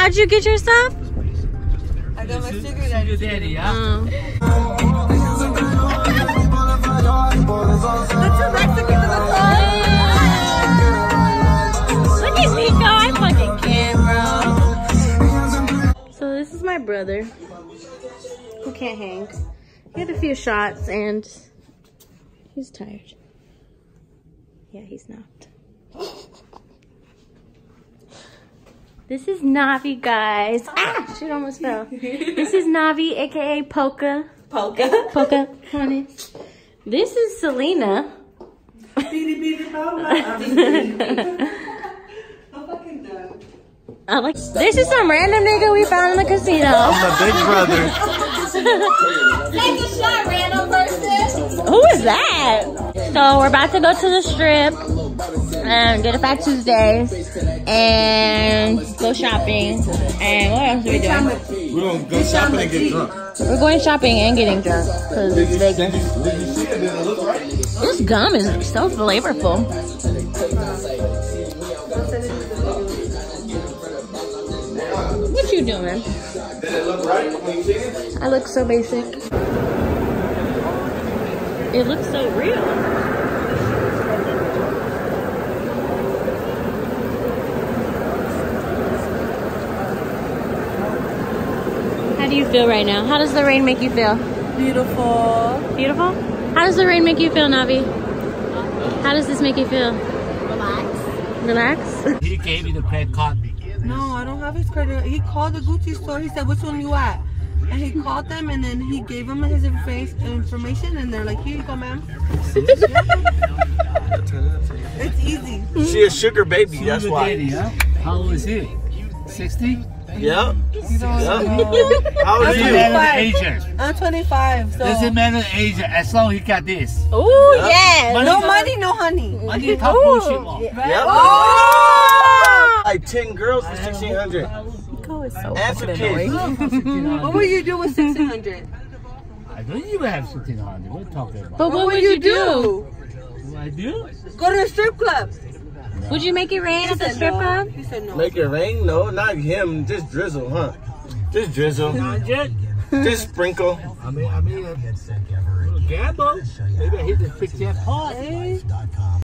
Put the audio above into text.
how'd you get your stuff? I got my sugar daddy. Yeah. The two Mexicans in the car. Look at me go, I fucking can, bro. So this is my brother who can't hang. He had a few shots and he's tired. Yeah, he's not. This is Navi, guys. Ah, she almost fell. This is Navi, aka Polka. Polka, honey. This is Selena. This is some random nigga we found in the casino. I'm my big brother. Take a shot, random person. Who is that? So we're about to go to the strip and get a Fat Tuesdays and go shopping. And what else are we doing? We're gonna go shopping and get drunk. We're going shopping and getting drunk because it's Vegas. Did you see it? Did it look right? This gum is so flavorful. What you doing? Did it look right when you see it? I look so basic. It looks so real. How do you feel right now? How does the rain make you feel? Beautiful. Beautiful? How does the rain make you feel, Navi? How does this make you feel? Relax. Relax? He gave me the credit card. No, I don't have his credit. He called the Gucci store. He said, which one you at? And he called them, and then he gave them his information, and they're like, here you go, ma'am. It's easy. She a sugar baby, that's why. Daddy, huh? How old is he? 60? Yep. You don't know. How old are Doesn't you? matter the age. I'm 25, so. Doesn't matter the age as long as he got this. Ooh, yes. No money, no honey. Money talk bullshit more. Yep. Oh! Like 10 girls for 1,600. Nico is so And some kids. What will you do with 1,600? I don't even have 1,600. What are you talking about? But what would you do? What I do? Go to the strip club. Would you make it rain at the strip club? He said no. Make it rain? No, not him. Just drizzle, huh? Just drizzle. Just sprinkle. I mean, a little gamble. Maybe I hit the 50th part.